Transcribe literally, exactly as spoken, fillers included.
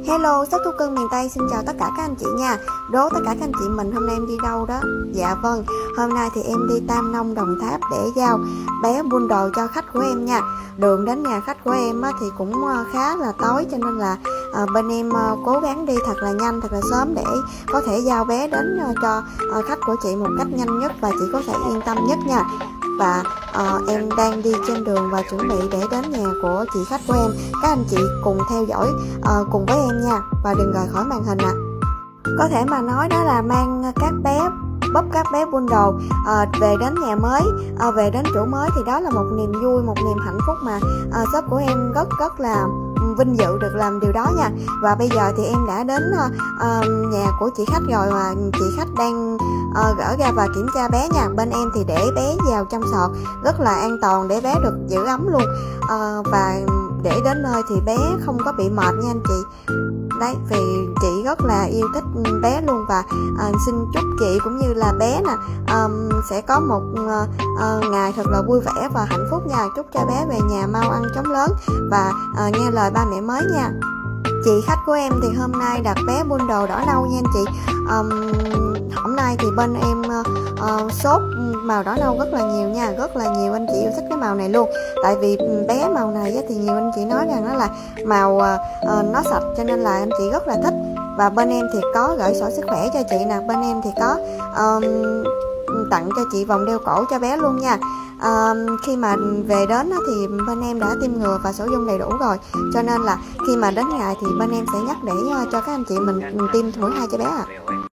Hello, shop thú cưng miền Tây xin chào tất cả các anh chị nha. Đố tất cả các anh chị mình hôm nay em đi đâu đó? Dạ vâng, hôm nay thì em đi Tam Nông Đồng Tháp để giao bé bundle cho khách của em nha. Đường đến nhà khách của em thì cũng khá là tối, cho nên là bên em cố gắng đi thật là nhanh, thật là sớm để có thể giao bé đến cho khách của chị một cách nhanh nhất và chị có thể yên tâm nhất nha. Và uh, em đang đi trên đường và chuẩn bị để đến nhà của chị khách của em. Các anh chị cùng theo dõi uh, cùng với em nha, và đừng rời khỏi màn hình ạ. À. Có thể mà nói đó là mang các bé bóp các bé bundle uh, về đến nhà mới, uh, về đến chỗ mới thì đó là một niềm vui, một niềm hạnh phúc mà uh, shop của em rất rất là vinh dự được làm điều đó nha. Và bây giờ thì em đã đến uh, uh, nhà của chị khách rồi, và chị khách đang uh, gỡ ra và kiểm tra bé nha. Bên em thì để bé vào trong sọt rất là an toàn để bé được giữ ấm luôn, uh, và để đến nơi thì bé không có bị mệt nha anh chị. Đấy, vì chị rất là yêu thích bé luôn, và uh, xin chúc chị cũng như là bé nè um, sẽ có một uh, uh, ngày thật là vui vẻ và hạnh phúc nha. Chúc cho bé về nhà mau ăn chóng lớn và uh, nghe lời ba mẹ mới nha. Chị khách của em thì hôm nay đặt bé bundle đỏ nâu nha anh chị. um, Hôm nay thì bên em uh, uh, sốt màu đỏ nâu rất là nhiều nha, rất là nhiều anh chị yêu thích cái màu này luôn. Tại vì bé màu này thì nhiều anh chị nói rằng nó là màu uh, uh, nó sạch, cho nên là anh chị rất là thích. Và bên em thì có gửi sổ sức khỏe cho chị nè, bên em thì có um, tặng cho chị vòng đeo cổ cho bé luôn nha. À, khi mà về đến thì bên em đã tiêm ngừa và sổ dung đầy đủ rồi, cho nên là khi mà đến ngày thì bên em sẽ nhắc để cho các anh chị mình tiêm mũi hai cho bé ạ. À.